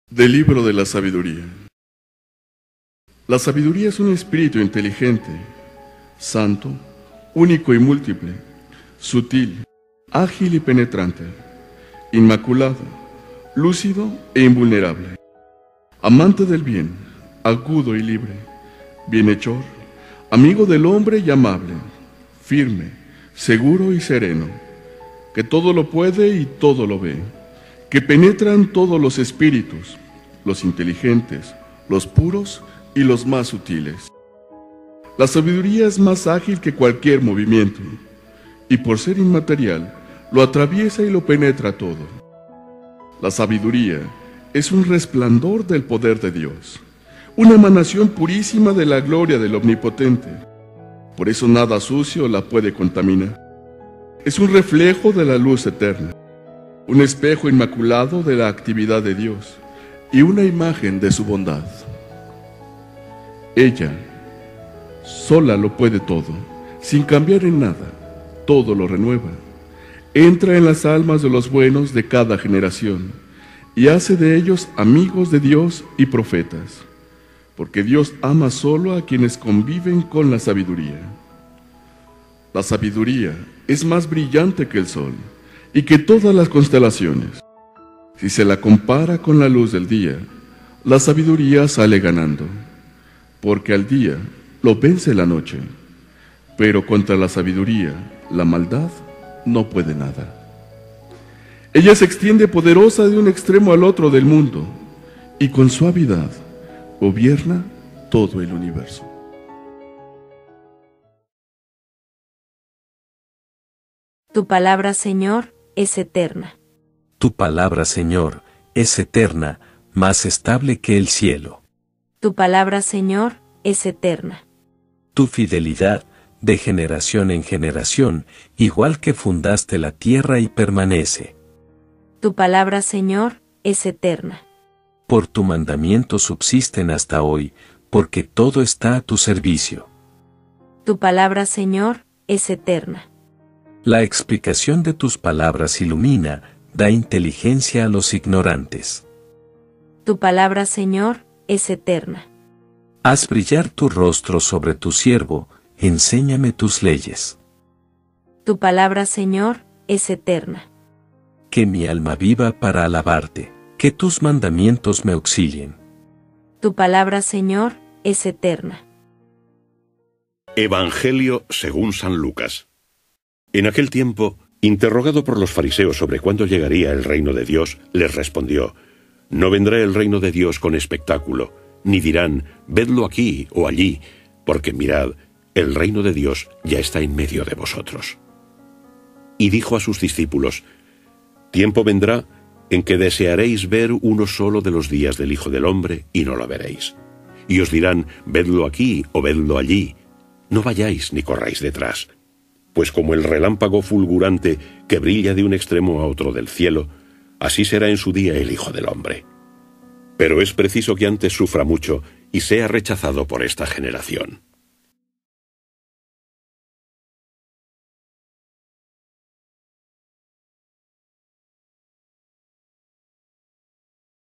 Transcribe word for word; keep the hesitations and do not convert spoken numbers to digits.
Del libro de la sabiduría. La sabiduría es un espíritu inteligente, santo, único y múltiple, sutil, ágil y penetrante, inmaculado, lúcido e invulnerable, amante del bien, agudo y libre, bienhechor, amigo del hombre y amable, firme, seguro y sereno, que todo lo puede y todo lo ve, que penetran todos los espíritus, los inteligentes, los puros y los más sutiles. La sabiduría es más ágil que cualquier movimiento, y por ser inmaterial, lo atraviesa y lo penetra todo. La sabiduría es un resplandor del poder de Dios, una emanación purísima de la gloria del Omnipotente. Por eso nada sucio la puede contaminar. Es un reflejo de la luz eterna, un espejo inmaculado de la actividad de Dios y una imagen de su bondad. Ella sola lo puede todo, sin cambiar en nada, todo lo renueva. Entra en las almas de los buenos de cada generación y hace de ellos amigos de Dios y profetas, porque Dios ama solo a quienes conviven con la sabiduría. La sabiduría es más brillante que el sol y que todas las constelaciones. Si se la compara con la luz del día, la sabiduría sale ganando, porque al día lo vence la noche, pero contra la sabiduría, la maldad no puede nada. Ella se extiende poderosa de un extremo al otro del mundo, y con suavidad gobierna todo el universo. Tu palabra, Señor, es eterna. Tu palabra, Señor, es eterna, más estable que el cielo. Tu palabra, Señor, es eterna. Tu fidelidad, de generación en generación, igual que fundaste la tierra y permanece. Tu palabra, Señor, es eterna. Por tu mandamiento subsisten hasta hoy, porque todo está a tu servicio. Tu palabra, Señor, es eterna. La explicación de tus palabras ilumina, da inteligencia a los ignorantes. Tu palabra, Señor, es eterna. Haz brillar tu rostro sobre tu siervo, enséñame tus leyes. Tu palabra, Señor, es eterna. Que mi alma viva para alabarte, que tus mandamientos me auxilien. Tu palabra, Señor, es eterna. Evangelio según San Lucas. En aquel tiempo, interrogado por los fariseos sobre cuándo llegaría el reino de Dios, les respondió: No vendrá el reino de Dios con espectáculo, ni dirán, vedlo aquí o allí, porque mirad, el reino de Dios ya está en medio de vosotros. Y dijo a sus discípulos: Tiempo vendrá en que desearéis ver uno solo de los días del Hijo del Hombre, y no lo veréis. Y os dirán, vedlo aquí o vedlo allí. No vayáis ni corráis detrás. Pues como el relámpago fulgurante que brilla de un extremo a otro del cielo, así será en su día el Hijo del Hombre. Pero es preciso que antes sufra mucho y sea rechazado por esta generación.